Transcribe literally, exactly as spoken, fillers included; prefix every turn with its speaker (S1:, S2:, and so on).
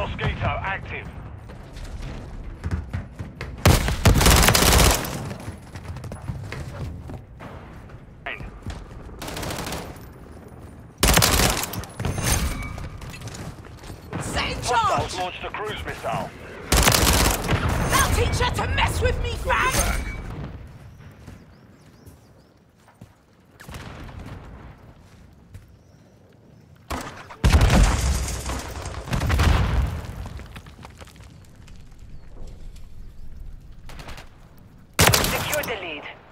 S1: Mosquito active.
S2: Set in charge!
S1: Hostiles launched a cruise missile.
S2: I'll teach her to mess with me, fag!
S3: Secure the lead.